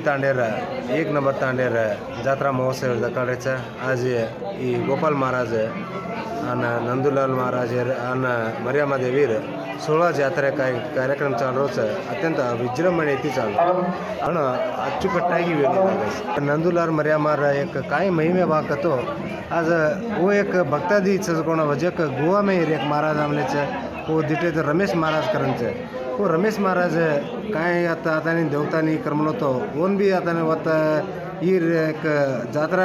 तांडेर 1 number तांडेर जात्रा महोत्सव दखडायचा आज ही गोपाल महाराज आणि नंदुलाल महाराज आणि मर्यामा देवीर 16 ಜಾತ್ರೆ ಕಾರ್ಯಕ್ರಮ चालू अत्यंत विजृंभणेती चालू आणि अचूकट्टागी वेळ नंदुलाल मर्यामार एक काय महिमे वाकतो आज वो एक भक्तादी कोण वजक गोवा में एक महाराज आमलेचे वो दिटे तर रमेश महाराज करंचे वो रमेश महाराज काय आता देवतानी करमलो तो ओन बी आता वत ಈ ಜಾತ್ರಾ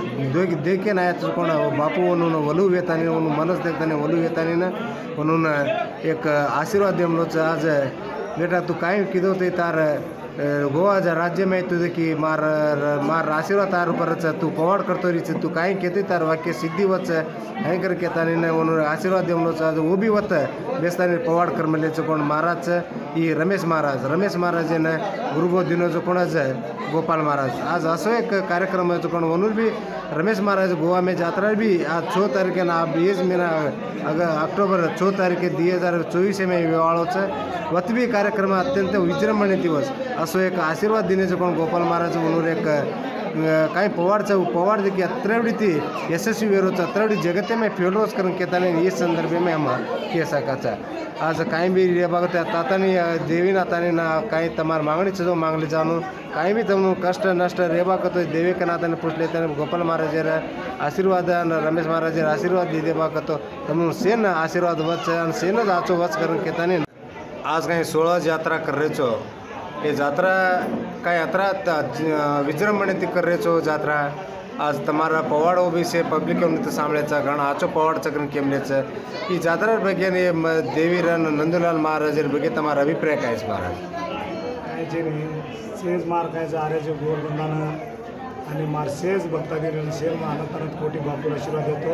ದೇखे नाही कोण बापू म्हणून वलू येतानी म्हणून मनस देखतानी वलू येतानी ना म्हणून एक आशीर्वाद देमलोच आज बेटा तू काय किदो ते तार गोवा राज्य में तुझे की मार आशीर्वाद तार परच तू पवाड करतो रीच तू काय केते तार वाक्य सिद्धी वच हँकर केतानी ना म्हणून आशीर्वाद देमलोच आज वो बी वत बेस्तानी पवाड करमलेचं कोण महाराज ही रमेश महाराज ना गुरुगो दिनोचं कोणाच गोपाल महाराज आज असो एक कार्यक्रम है कोण म्हणून भी रमेश महाराज गोवा में जात्रा भी आज 6 तारीख ना 20 महीना अक्टोबर 6 तारीख 2024 में विवाळोच वत भी कार्यक्रम अत्यंत विजृंभणे दिवस असो एक आशीर्वाद देण्याचं कोण गोपाल महाराज म्हणून एक काही पवाड देखील अत्रवडी ती यशस्वी वेरोचा अत्रवडी जगते में फेलोस करून केताने इस संदर्भ में हम के सकाचा आज काही बी रे बघत तातानी देवी नातानी ना काही तमार मागणीचं जो मागले जाणून काही बी तमनु कष्ट नष्ट रेबा करतो देवी का नाताने पुछले त्याने गोपाल महाराज आशीर्वाद रमेश महाराज आशीर्वाद दे बा करतो तमनु सेन आशीर्वाद वच आणि सेन जाचो वच करून केताने आज काही 16 जात्रा कररेचो ये जात्रा काय यात्रा विजृंभणे ती कररेचो जात्रा आज तमारा पवाड़ भी से पब्लिक सामळ्याचा घण आचो पवाड़ चक्र केमलेचं ही जात्रा ಬಗ್ಗೆ देवीरन नंदुलाल महाराजर ಬಗ್ಗೆ तमारा अभिप्राय काय महाराज काय जे सेज मार काय आर्याचे गोरबंदान आणि मार सेज भक्तागिरी शेर अनंत कोटी बापूर आशीर्वाद देतो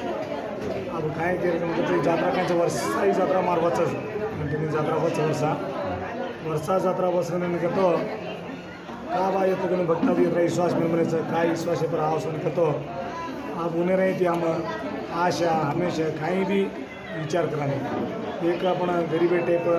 अब काय केलं जात्रा कायचं वर्षा ही जात्रा मार वचच तुम्ही जात्रा वच वर्षा जात्रा बसवून घेतो का बा येतो कोणी भक्ता भी विश्वास मिळवण्याचं काय विश्वास पर आवासन करतो आज उन्हे राहते आम आशा हमेशा काही भी विचार कराने एक आपण गरीब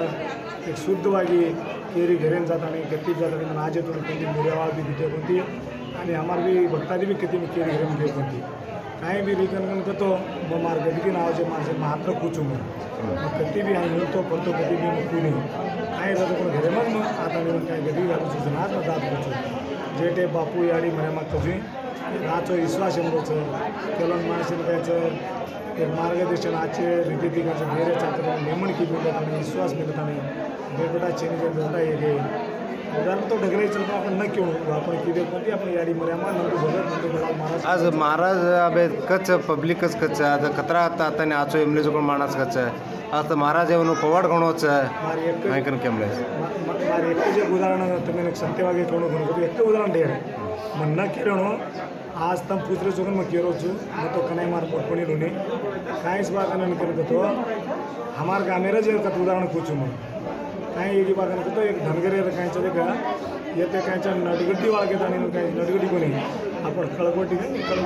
एक शुद्धವಾಗಿ केरी घरेन जाताना गट्टी जाताना आज येतो कोणती मुर्यावाळ भी दिते कोणती आणि हमार भी भक्तादी भी किती केरी घरेन घे कोणती काही भी रिकन करतो मार गदगी नावाचे माणसे मात्र कुचू मग कधी भी आम्ही मिळतो पडतो कधी भी कुणी काय जातो पण घरे मग आता मिळून काय गदी घालू सुचना आज दात कुचू जे ते बापू याडी मऱ्या कधी राचो विश्वास एवढंचं केलं माणसे कायचं एक मार्गदर्शन आजचे रीतिरिवाचं ಬೇರೆ ಚಾತ್ರ नेमणूक मिळत आणि विश्वास मिळत आणि बेटा चेंज करता हे उदाहरण तो ढगरायचं तर आपण न केवळ आपण किती कोणती आपण याडी मर्यामा नंतर भगत नंतर महाराज आज महाराज अबे कच पब्लिकच कच आता खतरा आता आता आचो एमले जो माणस कच आता महाराज येऊन पवाड गणोच नायकन केमले मारे एक जे उदाहरण तुम्ही सत्यवागे कोण कोण एक उदाहरण दे मग न केरणो आज तम पुत्र जोगन मग केरोचू मग तो कनाई मार पोटपणी लोने काहीच बागानं करत होतो हमार गामेरा जे का उदाहरण पूछू मग काही एक बागानं करतो एक धनगरे कायचं ते का येते कायच्या नडगड्डी वाळ घेत आणि काही नडगड्डी कोणी आपण खळगोटी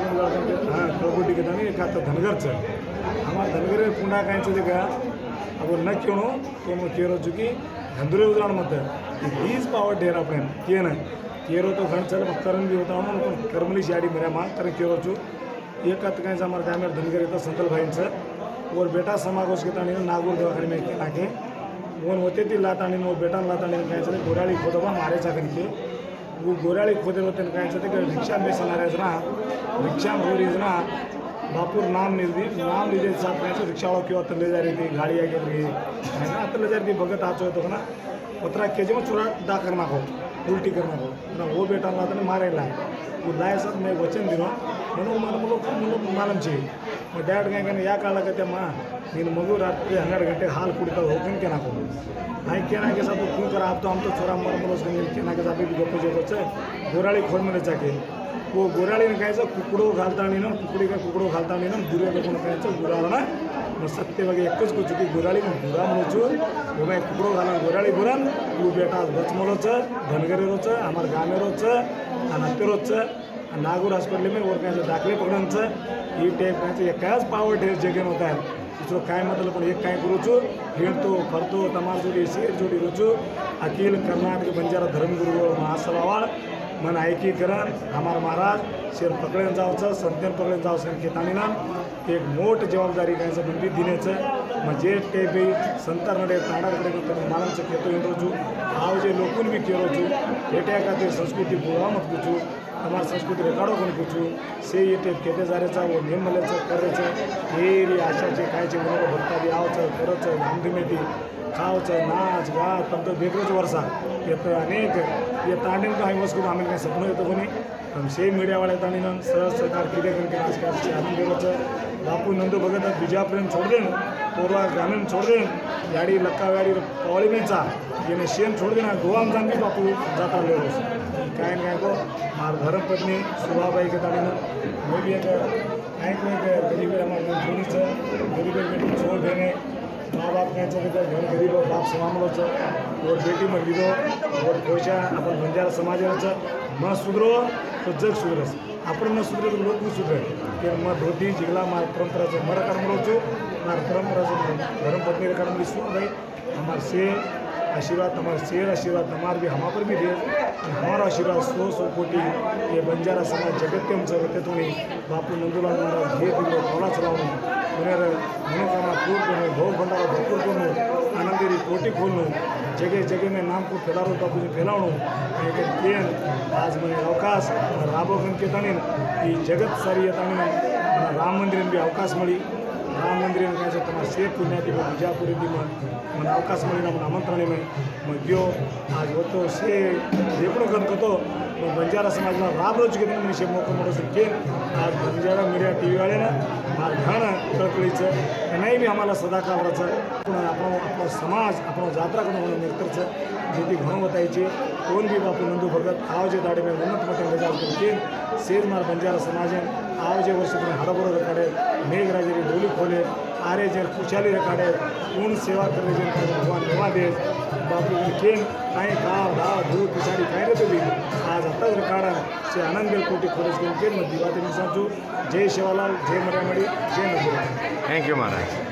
हां खळगोटी घेत आणि एक आता धनगरचं हमार धनगरे पुन्हा कायचं ते का आपण न केणो तो मग केरोचू की धंदुरे उदाहरण म्हणतं हीच पावर ढेर आपण के ना केरो तो घण चल करण भी होता म्हणून करमली शाडी मेरा मां तर केरोचू एक काय हमार गामेर धनगर येतं संतल भाईंचं और बेटा समागोश घेता आणि नागूर दवाखाने में केला के वन होते ती लात आणि वो बेटा लात आणि काय चले गोराळी खोदबा मारे चाकरी के वो गोराळी खोदे होते काय चले के रिक्षा में सनारेज ना रिक्षा भोरीज ना बापूर नाम लिजे साथ काय रिक्षा वाला किंवा तले जा रही थी गाड़ी आगे रही है ना तले जा रही भगत आचो होतो ना पत्रा केजे में चुरा डा करना हो उल्टी करना हो ना वो बेटा लात आणि मारेला वो लाय सर मैं वचन दिनो म्हणून मला मालूम छे मग डॅड काय या काळा का त्या मा ನೀನು ಮಗು ರಾತ್ರಿ 12 ಗಂಟೆಗೆ ಹಾಲು ಕುಡಿತಾವೆ ಹೋಗ್ಕೊಂಡು ಕೆನಾಕು ಹಾಗೆ ಕೆನಾಗೆ सब खून कर आप तो हम तो छोरा मर उसको केनाके साबी गोपे जोपचे गोराळी खोड मध्ये जाके वो गोराळीने कायचं कुकडो घालतानी ना कुकडो घालतानी ना दुर्या कोण कायचं गुराळा मग सत्य बघे एकच को चुकी गोराळी गुरा म्हणूचू वो मैं कुकडो घाला गोराळी गुरान तू बेटा बचमलोच धनगरेरोच हमार गामेरोच आणि हत्तेरोच नागूर हॉस्पिटल में और कायचं दाखले पकडणचं ही टेप कायचं एकाच पावर ढेर जगेन होता है दूसरो काय मतलब पण एक काय करूचू हेळतो करतो तमार जोडी शेर जोडी रोचू अखिल कर्नाटक बंजारा धर्मगुरु महासभावाळ मन ऐकी करण हमारा महाराज शेर पकडेन जावचं संतेन पकडेन जावचं खेतानीना एक मोठ जबाबदारी काय मंदिर दिण्याचं म्हणजे ते बी संतांकडे तांडाकडे मानवचं खेतो येऊन रोजू हाव जे लोकून बी केलो छू भेट्या का ते संस्कृती बुवा मत कुछू हमारा संस्कृति रेकाडो कोण कुछू से येते खेते जारेचा व नेमल्याचं करायचं हेरी आशाचे खायचे म्हणून भक्ता बी आवचं करायचं धामधुमेती खावचं नाच गात तुमचं वेगळंच वर्षा येतं अनेक ये तांडीन काही वस्तू आम्ही काही सपन येतं कोणी पण से मीडियावाल्या तांडीनं सहज सरकार किती करके आजकालचे आनंद गेलोचं बापू नंदू भगत बिजापर्यंत छोड़ देन कोरवा ग्रामीण छोड़ देन याडी लक्का याडी पवळी मेचा येणे शेण छोड़ देना गोवाम जाणबी बापू जाता लेरोस काय को मार धर्म पत्नी सुभाबाई के तांडीनं मैं भी एक गरीब हमारे जोड़ीचं गरीब बेटी छोड़ देने माँ बाप काय घर गरीब बाप समामलोचं और बेटी मग दिदो और पैसा आपण बंजारा समाजाचं न सुधरो तो जग सुधरस आपण न सुधरे तो लोक सुधरे की मग धोती जिगला मार परंपराचं मर कर्मरोचो मार परंपराचं धर्मपत्नी कर्म सुन भाई हमार से आशीर्वाद हमारे शेर आशीर्वाद हमारे भी हमारे पर भी दे हमारा आशीर्वाद 100 कोटी ये बंजारा समाज जगत्यम तुम्ही बापू नंदूलाल महाराज हे दिलो थोडा चलावून पुण्यार मनोकामना पूर्ण करणं भोग भंडारा भरपूर करणं आनंदेरी कोटी खोलणं जगे जगे में नाम को फैलावो बापू फैलावणं एक केन आज मैंने अवकाश राबो के ताणीन ई जगत सारी येताणी राम मंदिर भी अवकाश मिली राम मंदिर काय तुम्हाला शेर पुण्याती मग बिजापुरी दी मन अवकाश मिळणार मन आमंत्रण में मग गयो आज होतो शे देखणं करतो मग बंजारा समाजला राब रोज घेऊन मी शे मोकळं मोठं सुटकेन आज बंजारा मीडिया टी व्ही वाल्यानं मार घाणं कळकळीचं नाही मी आम्हाला सदाकाळ राहायचं आपण समाज आपण जात्रा करून म्हणून मित्रचं जेथे घणं बतायचे कोण बी बापू नंदू भगत आवजे दाडे में उन्नत मोठे मजा करते सेज मार बंजारा समाजन आवजे वर्ष तुम्ही हडबरो रकाडे मेघराजेरी डोली खोले आरे जे कुचाली रकाडे कोण सेवा करे जे भगवान नेवा दे बापू केन काय गाव धाव दूध पिसाडी काय रे तुम्ही आज आताच रकाडा से आनंद कोटी खोरेज केन मग दिवाते मी सांगतो जय शिवालाल जय मर्यामडी जय नंदूलाल थँक्यू महाराज.